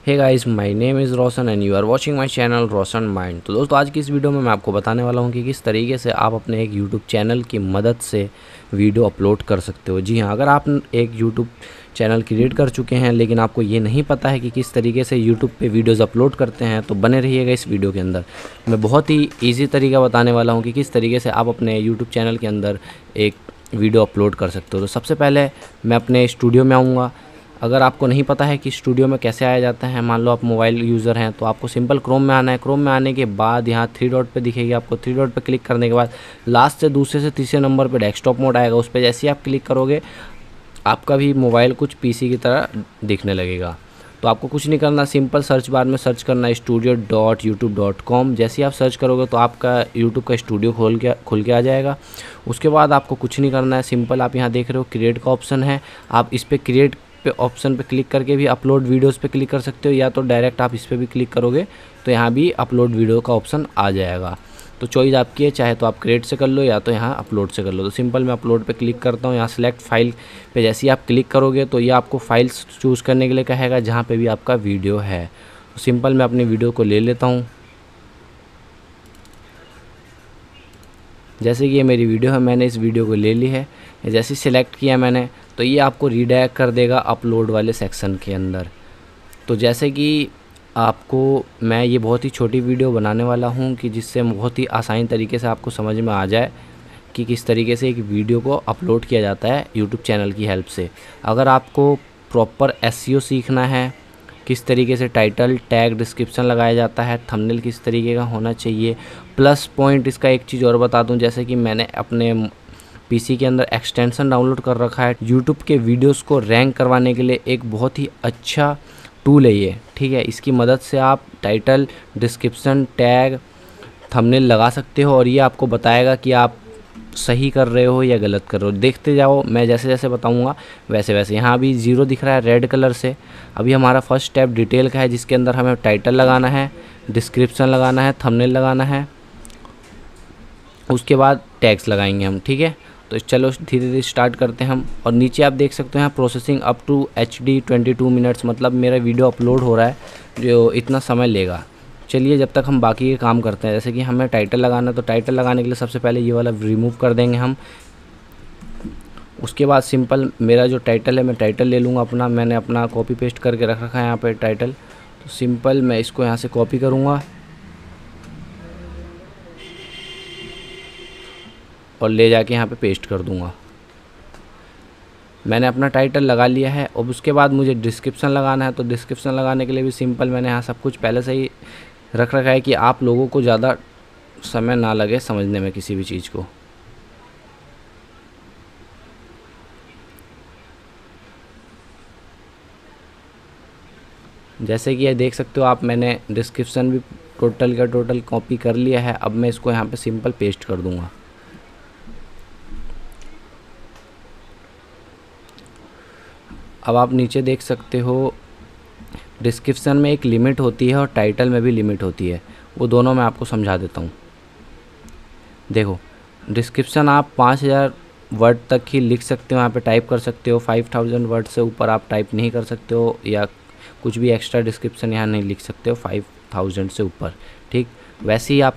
Hey guys, my name is Roshan and you are watching my channel Roshan mind. तो दोस्तों, आज की इस वीडियो में मैं आपको बताने वाला हूं कि किस तरीके से आप अपने एक यूट्यूब चैनल की मदद से वीडियो अपलोड कर सकते हो। जी हाँ, अगर आप एक यूट्यूब चैनल क्रिएट कर चुके हैं लेकिन आपको ये नहीं पता है कि किस तरीके से यूट्यूब पे वीडियोज़ अपलोड करते हैं, तो बने रहिएगा इस वीडियो के अंदर। मैं बहुत ही ईजी तरीका बताने वाला हूँ कि किस तरीके से आप अपने यूट्यूब चैनल के अंदर एक वीडियो अपलोड कर सकते हो। तो सबसे पहले मैं अपने स्टूडियो में आऊँगा। अगर आपको नहीं पता है कि स्टूडियो में कैसे आया जाता है, मान लो आप मोबाइल यूज़र हैं, तो आपको सिंपल क्रोम में आना है। क्रोम में आने के बाद यहाँ थ्री डॉट पे दिखेगी, आपको थ्री डॉट पे क्लिक करने के बाद लास्ट से दूसरे से तीसरे नंबर पे डेस्कटॉप मोड आएगा। उस पर जैसे ही आप क्लिक करोगे आपका भी मोबाइल कुछ पीसी की तरह दिखने लगेगा। तो आपको कुछ नहीं करना, सिंपल सर्च बार में सर्च करना studio.youtube.com। जैसे ही आप सर्च करोगे तो आपका यूट्यूब का स्टूडियो खुल के आ जाएगा। उसके बाद आपको कुछ नहीं करना है, सिंपल आप यहाँ देख रहे हो क्रिएट का ऑप्शन है, आप इस पर क्रिएट पे ऑप्शन पे क्लिक करके भी अपलोड वीडियोस पे क्लिक कर सकते हो, या तो डायरेक्ट आप इस पर भी क्लिक करोगे तो यहाँ भी अपलोड वीडियो का ऑप्शन आ जाएगा। तो चॉइस आपकी है, चाहे तो आप क्रिएट से कर लो या तो यहाँ अपलोड से कर लो। तो सिंपल मैं अपलोड पे क्लिक करता हूँ। यहाँ सिलेक्ट फाइल पे जैसे ही आप क्लिक करोगे तो ये आपको फाइल्स चूज़ करने के लिए कहेगा जहाँ पे भी आपका वीडियो है। तो सिंपल मैं अपनी वीडियो को ले लेता हूँ। जैसे कि ये मेरी वीडियो है, मैंने इस वीडियो को ले ली है। जैसे सिलेक्ट किया मैंने तो ये आपको रीडायरेक्ट कर देगा अपलोड वाले सेक्शन के अंदर। तो जैसे कि आपको मैं ये बहुत ही छोटी वीडियो बनाने वाला हूँ कि जिससे बहुत ही आसान तरीके से आपको समझ में आ जाए कि किस तरीके से एक वीडियो को अपलोड किया जाता है यूट्यूब चैनल की हेल्प से। अगर आपको प्रॉपर एसईओ सीखना है, किस तरीके से टाइटल टैग डिस्क्रिप्शन लगाया जाता है, थंबनेल किस तरीके का होना चाहिए, प्लस पॉइंट इसका एक चीज़ और बता दूं, जैसे कि मैंने अपने पीसी के अंदर एक्सटेंशन डाउनलोड कर रखा है यूट्यूब के वीडियोस को रैंक करवाने के लिए। एक बहुत ही अच्छा टूल है ये, ठीक है। इसकी मदद से आप टाइटल डिस्क्रिप्शन टैग थंबनेल लगा सकते हो और ये आपको बताएगा कि आप सही कर रहे हो या गलत कर रहे हो। देखते जाओ, मैं जैसे जैसे बताऊंगा वैसे वैसे। यहाँ अभी 0 दिख रहा है रेड कलर से। अभी हमारा फर्स्ट स्टेप डिटेल का है, जिसके अंदर हमें टाइटल लगाना है, डिस्क्रिप्शन लगाना है, थंबनेल लगाना है, उसके बाद टैग्स लगाएंगे हम, ठीक है। तो चलो धीरे धीरे स्टार्ट करते हैं हम। और नीचे आप देख सकते हैं processing up to HD 22 minutes, मतलब मेरा वीडियो अपलोड हो रहा है जो इतना समय लेगा। चलिए जब तक हम बाकी के काम करते हैं। जैसे कि हमें टाइटल लगाना है, तो टाइटल लगाने के लिए सबसे पहले ये वाला रिमूव कर देंगे हम। उसके बाद सिंपल मेरा जो टाइटल है, मैं टाइटल ले लूँगा अपना। मैंने अपना कॉपी पेस्ट करके रख रखा है यहाँ पर टाइटल। तो सिंपल मैं इसको यहाँ से कॉपी करूँगा और ले जाके यहाँ पे पेस्ट कर दूँगा। मैंने अपना टाइटल लगा लिया है। और उसके बाद मुझे डिस्क्रिप्शन लगाना है। तो डिस्क्रिप्शन लगाने के लिए भी सिंपल मैंने यहाँ सब कुछ पहले से ही रख रखा है कि आप लोगों को ज़्यादा समय ना लगे समझने में किसी भी चीज़ को। जैसे कि ये देख सकते हो आप, मैंने डिस्क्रिप्शन भी टोटल का टोटल कॉपी कर लिया है। अब मैं इसको यहाँ पे सिंपल पेस्ट कर दूँगा। अब आप नीचे देख सकते हो डिस्क्रिप्शन में एक लिमिट होती है और टाइटल में भी लिमिट होती है। वो दोनों मैं आपको समझा देता हूँ। देखो, डिस्क्रिप्शन आप 5000 वर्ड तक ही लिख सकते हो, यहाँ पे टाइप कर सकते हो। 5000 वर्ड से ऊपर आप टाइप नहीं कर सकते हो, या कुछ भी एक्स्ट्रा डिस्क्रिप्शन यहाँ नहीं लिख सकते हो 5000 से ऊपर, ठीक। वैसे ही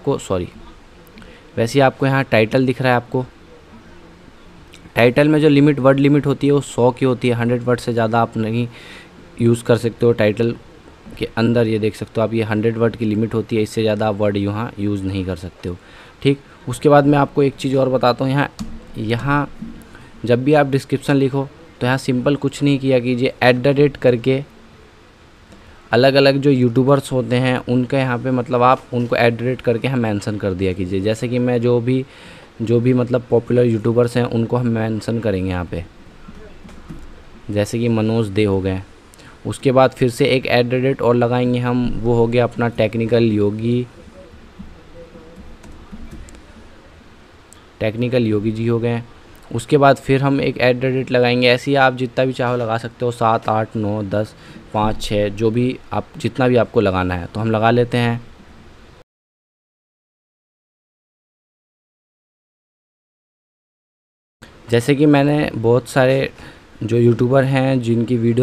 आपको यहाँ टाइटल दिख रहा है। आपको टाइटल में जो वर्ड लिमिट होती है वो 100 की होती है। 100 वर्ड से ज़्यादा आप नहीं यूज़ कर सकते हो टाइटल के अंदर। ये देख सकते हो आप, ये 100 वर्ड की लिमिट होती है। इससे ज़्यादा आप वर्ड यहाँ यूज़ नहीं कर सकते हो, ठीक। उसके बाद मैं आपको एक चीज़ और बताता हूँ। यहाँ जब भी आप डिस्क्रिप्शन लिखो तो यहाँ सिंपल कुछ नहीं किया कीजिए, @ करके अलग अलग जो यूट्यूबर्स होते हैं उनका यहाँ पे मतलब आप उनको @ करके हम मेंशन कर दिया कीजिए। जैसे कि मैं जो भी मतलब पॉपुलर यूट्यूबर्स हैं उनको हम मेंशन करेंगे यहाँ पे, जैसे कि मनोज दे हो गए। उसके बाद फिर से एक @ और लगाएंगे हम, वो हो गया अपना टेक्निकल योगी जी हो गए। उसके बाद फिर हम एक @ लगाएंगे। ऐसे ही आप जितना भी चाहो लगा सकते हो, 7 8 9 10 5 6 जो भी आप जितना भी आपको लगाना है। तो हम लगा लेते हैं। जैसे कि मैंने बहुत सारे जो यूट्यूबर हैं जिनकी वीडियोस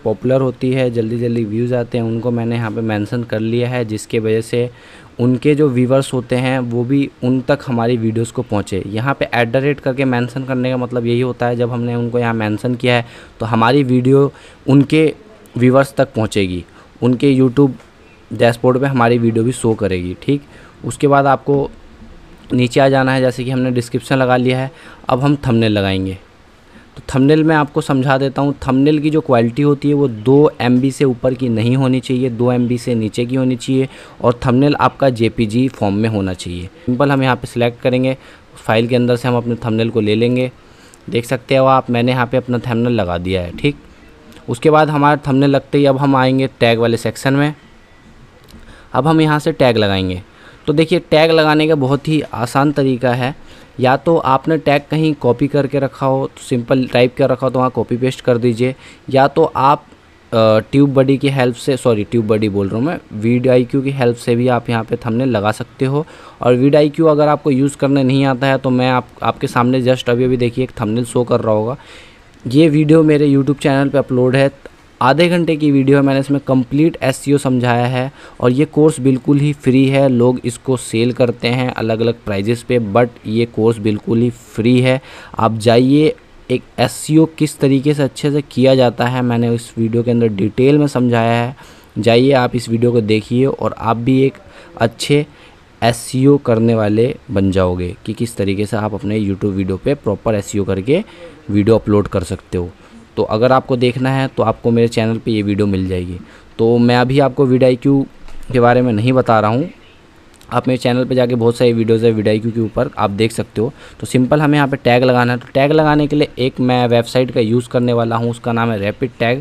पॉपुलर होती है, जल्दी जल्दी व्यूज़ आते हैं, उनको मैंने यहाँ पे मेंशन कर लिया है, जिसके वजह से उनके जो व्यूवर्स होते हैं वो भी उन तक हमारी वीडियोस को पहुँचे। यहाँ पे @ करके मेंशन करने का मतलब यही होता है, जब हमने उनको यहाँ मेंशन किया है तो हमारी वीडियो उनके व्यूवर्स तक पहुँचेगी, उनके यूट्यूब डैशबोर्ड पे हमारी वीडियो भी शो करेगी। ठीक, उसके बाद आपको नीचे आ जाना है, जैसे कि हमने डिस्क्रिप्शन लगा लिया है। अब हम थंबनेल लगाएंगे। तो थंबनेल में आपको समझा देता हूँ, थंबनेल की जो क्वालिटी होती है वो 2 MB से ऊपर की नहीं होनी चाहिए, 2 MB से नीचे की होनी चाहिए, और थंबनेल आपका JPG फॉर्म में होना चाहिए। सिंपल हम यहाँ पे सिलेक्ट करेंगे, फाइल के अंदर से हम अपने थंबनेल को ले लेंगे। देख सकते हो आप, मैंने यहाँ पे अपना थंबनेल लगा दिया है। ठीक, उसके बाद हमारा थंबनेल लगते ही अब हम आएंगे टैग वाले सेक्शन में। अब हम यहाँ से टैग लगाएंगे। तो देखिए, टैग लगाने का बहुत ही आसान तरीका है। या तो आपने टैग कहीं कॉपी करके रखा हो, तो सिंपल टाइप कर रखा हो तो वहाँ कॉपी पेस्ट कर दीजिए, या तो आप ट्यूब बडी की हेल्प से, सॉरी ट्यूब बडी बोल रहा हूँ मैं, VidIQ की हेल्प से भी आप यहाँ पे थंबनेल लगा सकते हो। और VidIQ अगर आपको यूज़ करने नहीं आता है तो मैं आपके सामने जस्ट अभी देखिए एक थंबनेल शो कर रहा होगा। ये वीडियो मेरे यूट्यूब चैनल पे अपलोड है, आधे घंटे की वीडियो है, मैंने इसमें कंप्लीट SEO समझाया है। और ये कोर्स बिल्कुल ही फ्री है, लोग इसको सेल करते हैं अलग अलग प्राइजेस पे, बट ये कोर्स बिल्कुल ही फ्री है। आप जाइए, एक SEO किस तरीके से अच्छे से किया जाता है मैंने इस वीडियो के अंदर डिटेल में समझाया है। जाइए आप इस वीडियो को देखिए और आप भी एक अच्छे SEO करने वाले बन जाओगे कि किस तरीके से आप अपने YouTube वीडियो पे प्रॉपर SEO करके वीडियो अपलोड कर सकते हो। तो अगर आपको देखना है तो आपको मेरे चैनल पे ये वीडियो मिल जाएगी। तो मैं अभी आपको VidIQ के बारे में नहीं बता रहा हूँ, आप मेरे चैनल पे जाके बहुत सारी वीडियोज़ है VidIQ के ऊपर, आप देख सकते हो। तो सिंपल हमें यहाँ पे टैग लगाना है। तो टैग लगाने के लिए एक मैं वेबसाइट का यूज़ करने वाला हूँ, उसका नाम है रैपिड टैग।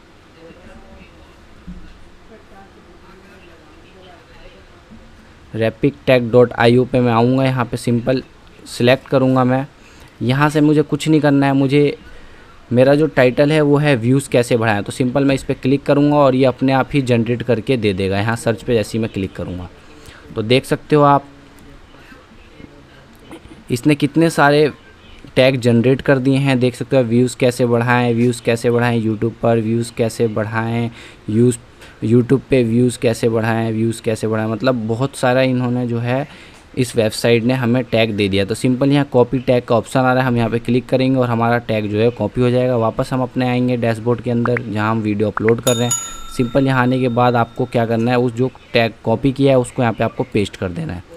rapidtag.io पे मैं आऊँगा, यहाँ पे सिंपल सिलेक्ट करूँगा मैं। यहाँ से मुझे कुछ नहीं करना है, मुझे मेरा जो टाइटल है वो है व्यूज़ कैसे बढ़ाएं। तो सिंपल मैं इस पर क्लिक करूँगा और ये अपने आप ही जनरेट करके दे देगा। यहाँ सर्च पे जैसे ही मैं क्लिक करूँगा तो देख सकते हो आप, इसने कितने सारे टैग जनरेट कर दिए हैं। देख सकते हो व्यूज़ कैसे बढ़ाएं, व्यूज़ कैसे बढ़ाएं यूट्यूब पर, व्यूज़ कैसे बढ़ाएं यूट्यूब पे, व्यूज़ कैसे बढ़ाएं, व्यूज़ कैसे बढ़ाएं, मतलब बहुत सारा इन्होंने जो है इस वेबसाइट ने हमें टैग दे दिया। तो सिंपल यहाँ कॉपी टैग का ऑप्शन आ रहा है, हम यहाँ पे क्लिक करेंगे और हमारा टैग जो है कॉपी हो जाएगा। वापस हम अपने आएंगे डैशबोर्ड के अंदर जहाँ हम वीडियो अपलोड कर रहे हैं। सिंपल यहाँ आने के बाद आपको क्या करना है, उस जो टैग कॉपी किया है उसको यहाँ पे आपको पेस्ट कर देना है।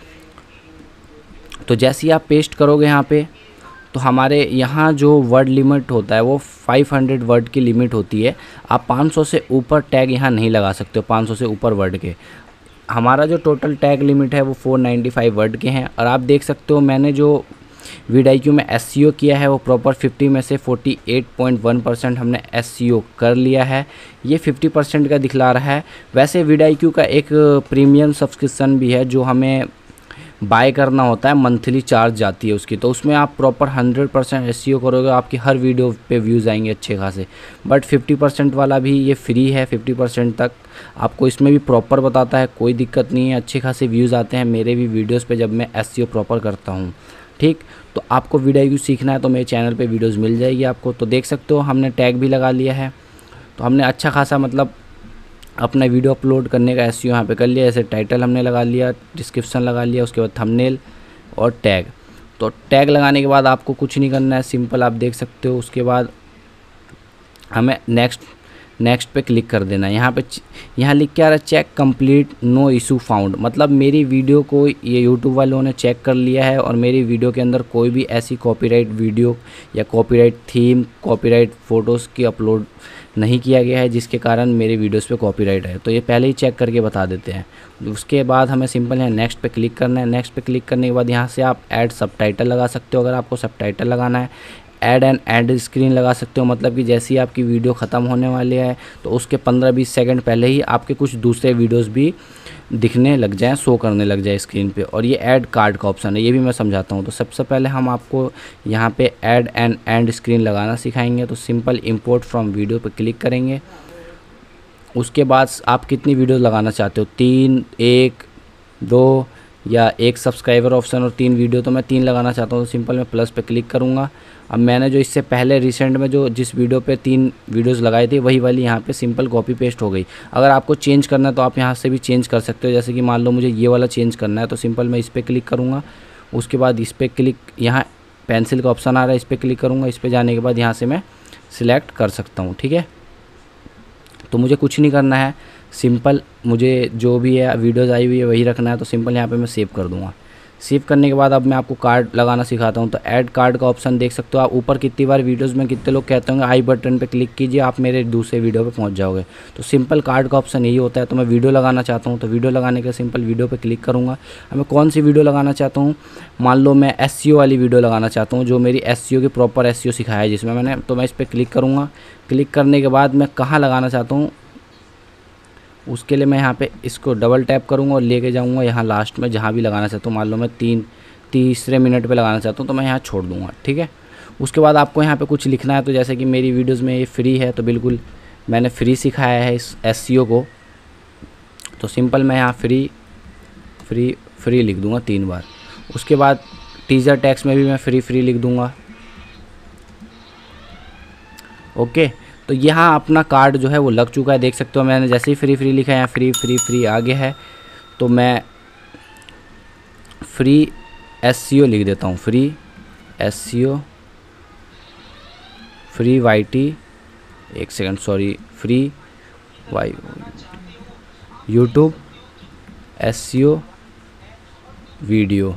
तो जैसे ही आप पेस्ट करोगे यहाँ पे, तो हमारे यहाँ जो वर्ड लिमिट होता है वो 500 वर्ड की लिमिट होती है। आप 500 से ऊपर टैग यहाँ नहीं लगा सकते हो, 500 से ऊपर वर्ड के। हमारा जो टोटल टैग लिमिट है वो 495 वर्ड के हैं। और आप देख सकते हो मैंने जो VidIQ में SEO किया है वो प्रॉपर 50 में से 48.1% हमने SEO कर लिया है। ये 50% का दिखला रहा है। वैसे VidIQ का एक प्रीमियम सब्सक्रिप्शन भी है जो हमें बाय करना होता है, मंथली चार्ज जाती है उसकी। तो उसमें आप प्रॉपर 100% SEO करोगे, आपकी हर वीडियो पे व्यूज़ आएंगे अच्छे खासे। बट 50% वाला भी ये फ्री है, 50% तक आपको इसमें भी प्रॉपर बताता है, कोई दिक्कत नहीं है, अच्छे खासे व्यूज़ आते हैं मेरे भी वीडियोस पे जब मैं SEO प्रॉपर करता हूँ। ठीक, तो आपको VidIQ सीखना है तो मेरे चैनल पे वीडियोज़ मिल जाएगी आपको। तो देख सकते हो हमने टैग भी लगा लिया है। तो हमने अच्छा खासा मतलब अपना वीडियो अपलोड करने का SEO यहाँ पे कर लिया। जैसे टाइटल हमने लगा लिया, डिस्क्रिप्शन लगा लिया, उसके बाद थंबनेल और टैग। तो टैग लगाने के बाद आपको कुछ नहीं करना है, सिंपल आप देख सकते हो। उसके बाद हमें नेक्स्ट पे क्लिक कर देना है। यहाँ लिख के आ रहा है check complete, no issue found, मतलब मेरी वीडियो को ये यूट्यूब वालों ने चेक कर लिया है और मेरी वीडियो के अंदर कोई भी ऐसी कॉपीराइट वीडियो या कॉपीराइट थीम, कॉपीराइट फ़ोटोज़ की अपलोड नहीं किया गया है जिसके कारण मेरे वीडियोस पे कॉपीराइट है। तो ये पहले ही चेक करके बता देते हैं। उसके बाद हमें सिंपल यहाँ नेक्स्ट पे क्लिक करना है। नेक्स्ट पे क्लिक करने के बाद यहाँ से आप ऐड सबटाइटल लगा सकते हो अगर आपको सबटाइटल लगाना है। ऐड एंड एंड स्क्रीन लगा सकते हो, मतलब कि जैसे ही आपकी वीडियो ख़त्म होने वाली है तो उसके 15-20 सेकंड पहले ही आपके कुछ दूसरे वीडियोस भी दिखने लग जाएं, शो करने लग जाए स्क्रीन पे। और ये ऐड कार्ड का ऑप्शन है, ये भी मैं समझाता हूँ। तो सबसे पहले हम आपको यहाँ पे ऐड एंड एंड स्क्रीन लगाना सिखाएंगे। तो सिंपल इंपोर्ट फ्रॉम वीडियो पे क्लिक करेंगे। उसके बाद आप कितनी वीडियो लगाना चाहते हो, 3, 1, 2 या 1 सब्सक्राइबर ऑप्शन और 3 वीडियो, तो मैं 3 लगाना चाहता हूँ तो सिंपल मैं प्लस पे क्लिक करूँगा। अब मैंने जो इससे पहले रिसेंट में जो जिस वीडियो पे 3 वीडियोस लगाई थी वही वाली यहाँ पे सिंपल कॉपी पेस्ट हो गई। अगर आपको चेंज करना है तो आप यहाँ से भी चेंज कर सकते हो। जैसे कि मान लो मुझे ये वाला चेंज करना है तो सिंपल मैं इस पर क्लिक करूँगा। उसके बाद इस पर क्लिक, यहाँ पेंसिल का ऑप्शन आ रहा है, इस पर क्लिक करूँगा। इस पर जाने के बाद यहाँ से मैं सिलेक्ट कर सकता हूँ। ठीक है, तो मुझे कुछ नहीं करना है, सिंपल मुझे जो भी है वीडियोज़ आई हुई है वही रखना है। तो सिंपल यहाँ पे मैं सेव कर दूँगा। सेव करने के बाद अब मैं आपको कार्ड लगाना सिखाता हूँ। तो ऐड कार्ड का ऑप्शन देख सकते हो आप ऊपर। कितनी बार वीडियोज़ में कितने लोग कहते होंगे आई बटन पे क्लिक कीजिए, आप मेरे दूसरे वीडियो पे पहुँच जाओगे। तो सिंपल कार्ड का ऑप्शन यही होता है। तो मैं वीडियो लगाना चाहता हूँ, तो वीडियो लगाने के सिंपल वीडियो पर क्लिक करूँगा। अब मैं कौन सी वीडियो लगाना चाहता हूँ, मान लो मैं SEO वाली वीडियो लगाना चाहता हूँ, जो मेरी SEO की प्रॉपर SEO सिखाया है जिसमें मैंने, तो मैं इस पर क्लिक करूँगा। क्लिक करने के बाद मैं कहाँ लगाना चाहता हूँ उसके लिए मैं यहाँ पे इसको डबल टैप करूँगा और लेके जाऊँगा यहाँ लास्ट में जहाँ भी लगाना चाहता हूँ। मान लो मैं तीसरे मिनट पे लगाना चाहता हूँ तो मैं यहाँ छोड़ दूँगा। ठीक है, उसके बाद आपको यहाँ पे कुछ लिखना है। तो जैसे कि मेरी वीडियोज़ में ये फ्री है तो बिल्कुल मैंने फ्री सिखाया है इस SEO को, तो सिंपल मैं यहाँ फ्री लिख दूँगा 3 बार। उसके बाद टीजर टैक्स में भी मैं फ्री लिख दूँगा। ओके, तो यहाँ अपना कार्ड जो है वो लग चुका है, देख सकते हो। मैंने जैसे ही फ्री लिखा है यहाँ फ्री आगे है, तो मैं फ्री SEO लिख देता हूँ। फ्री SEO फ्री YT, एक second sorry, free YouTube SEO video,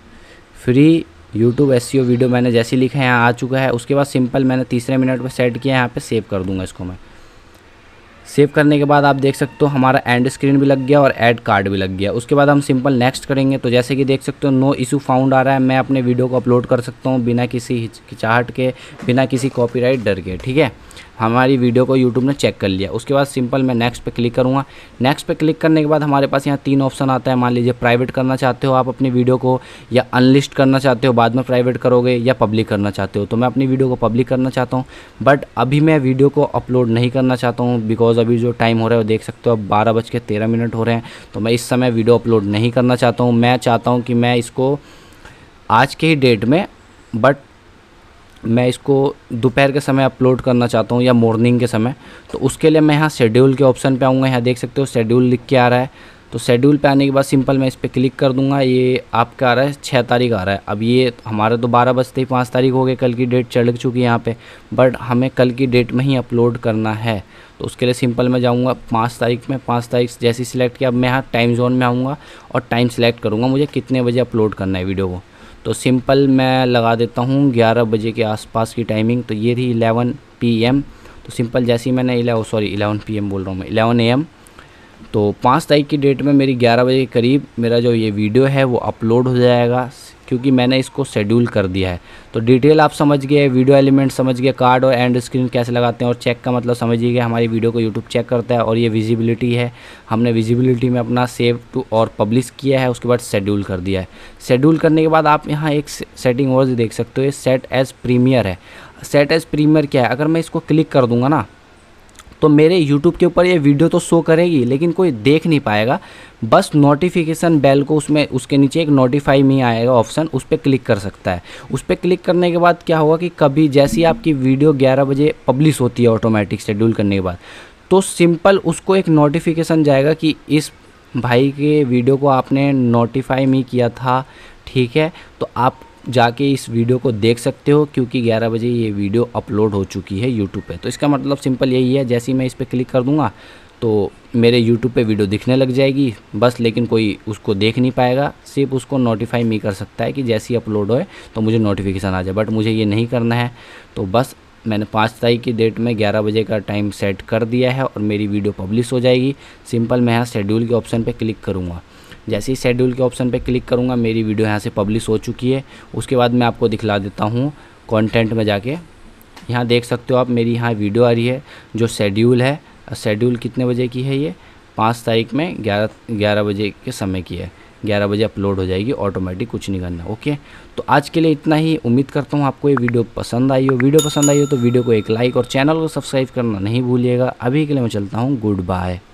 free YouTube SEO video मैंने जैसे लिखा है यहाँ आ चुका है। उसके बाद सिंपल मैंने तीसरे मिनट पे सेट किया, यहाँ पे सेव कर दूंगा इसको मैं। सेव करने के बाद आप देख सकते हो हमारा एंड स्क्रीन भी लग गया और ऐड कार्ड भी लग गया। उसके बाद हम सिंपल नेक्स्ट करेंगे। तो जैसे कि देख सकते हो नो इशू फाउंड आ रहा है, मैं अपने वीडियो को अपलोड कर सकता हूँ बिना किसी हिचकिचाहट के, बिना किसी कॉपीराइट डर के। ठीक है, हमारी वीडियो को यूट्यूब ने चेक कर लिया। उसके बाद सिंपल मैं नेक्स्ट पे क्लिक करूँगा। नेक्स्ट पे क्लिक करने के बाद हमारे पास यहाँ 3 ऑप्शन आता है। मान लीजिए प्राइवेट करना चाहते हो आप अपनी वीडियो को, या अनलिस्ट करना चाहते हो बाद में प्राइवेट करोगे, या पब्लिक करना चाहते हो। तो मैं अपनी वीडियो को पब्लिक करना चाहता हूँ, बट अभी मैं वीडियो को अपलोड नहीं करना चाहता हूँ बिकॉज अभी जो टाइम हो रहा है वो देख सकते हो, अब 12:13 हो रहे हैं। तो मैं इस समय वीडियो अपलोड नहीं करना चाहता हूँ। मैं चाहता हूँ कि मैं इसको आज के ही डेट में, बट मैं इसको दोपहर के समय अपलोड करना चाहता हूँ या मॉर्निंग के समय। तो उसके लिए मैं यहाँ शेड्यूल के ऑप्शन पे आऊँगा। यहाँ देख सकते हो शेड्यूल लिख के आ रहा है। तो शेड्यूल पे आने के बाद सिंपल मैं इस पर क्लिक कर दूंगा। ये आपका आ रहा है 6 तारीख आ रहा है। अब ये हमारे तो 12 बजते ही 5 तारीख हो गए, कल की डेट चढ़ चुकी है यहाँ पे, बट हमें कल की डेट में ही अपलोड करना है। तो उसके लिए सिंपल मैं जाऊँगा 5 तारीख में। 5 तारीख जैसे सिलेक्ट किया, अब मैं यहाँ टाइम जोन में आऊँगा और टाइम सेलेक्ट करूँगा मुझे कितने बजे अपलोड करना है वीडियो को। तो सिंपल मैं लगा देता हूँ 11 बजे के आसपास की टाइमिंग। तो ये थी 11 PM। तो सिंपल जैसे ही मैंने 11 PM बोल रहा हूँ मैं, 11 AM। तो 5 तारीख की डेट में मेरी 11 बजे के करीब मेरा जो ये वीडियो है वो अपलोड हो जाएगा, क्योंकि मैंने इसको शेड्यूल कर दिया है। तो डिटेल आप समझ गए, वीडियो एलिमेंट समझ गए, कार्ड और एंड स्क्रीन कैसे लगाते हैं, और चेक का मतलब समझिए। हमारी वीडियो को यूट्यूब चेक करता है। और ये विजिबिलिटी है, हमने विजिबिलिटी में अपना सेव टू और पब्लिश किया है। उसके बाद शेड्यूल कर दिया है। शेड्यूल करने के बाद आप यहाँ एक सेटिंग और देख सकते हो, ये सेट एज प्रीमियर है। सेट एज प्रीमियर क्या है, अगर मैं इसको क्लिक कर दूंगा ना तो मेरे YouTube के ऊपर ये वीडियो तो शो करेगी लेकिन कोई देख नहीं पाएगा। बस नोटिफिकेशन बेल को उसमें उसके नीचे एक नोटिफाई में आएगा ऑप्शन, उस पर क्लिक कर सकता है। उस पर क्लिक करने के बाद क्या होगा कि कभी जैसी आपकी वीडियो 11 बजे पब्लिश होती है ऑटोमेटिक शेड्यूल करने के बाद, तो सिंपल उसको एक नोटिफिकेशन जाएगा कि इस भाई के वीडियो को आपने नोटिफाई में किया था। ठीक है, तो आप जाके इस वीडियो को देख सकते हो, क्योंकि 11 बजे ये वीडियो अपलोड हो चुकी है यूट्यूब पे। तो इसका मतलब सिंपल यही है, जैसे ही मैं इस पर क्लिक कर दूंगा तो मेरे यूट्यूब पे वीडियो दिखने लग जाएगी बस, लेकिन कोई उसको देख नहीं पाएगा। सिर्फ उसको नोटिफाई नहीं कर सकता है कि जैसे ही अपलोड होए तो मुझे नोटिफिकेशन आ जाए, बट मुझे ये नहीं करना है। तो बस मैंने 5 तारीख की डेट में 11 बजे का टाइम सेट कर दिया है और मेरी वीडियो पब्लिश हो जाएगी। सिंपल मैं यहाँ शेड्यूल के ऑप्शन पर क्लिक करूँगा। जैसे ही शेड्यूल के ऑप्शन पे क्लिक करूँगा मेरी वीडियो यहाँ से पब्लिश हो चुकी है। उसके बाद मैं आपको दिखला देता हूँ कंटेंट में जाके। यहाँ देख सकते हो आप, मेरी यहाँ वीडियो आ रही है जो शेड्यूल है। शेड्यूल कितने बजे की है, ये 5 तारीख में 11 बजे के समय की है। 11 बजे अपलोड हो जाएगी ऑटोमेटिक, कुछ नहीं करना। ओके, तो आज के लिए इतना ही। उम्मीद करता हूँ आपको ये वीडियो पसंद आई हो। वीडियो पसंद आई हो तो वीडियो को एक लाइक और चैनल को सब्सक्राइब करना नहीं भूलिएगा। अभी के लिए मैं चलता हूँ, गुड बाय।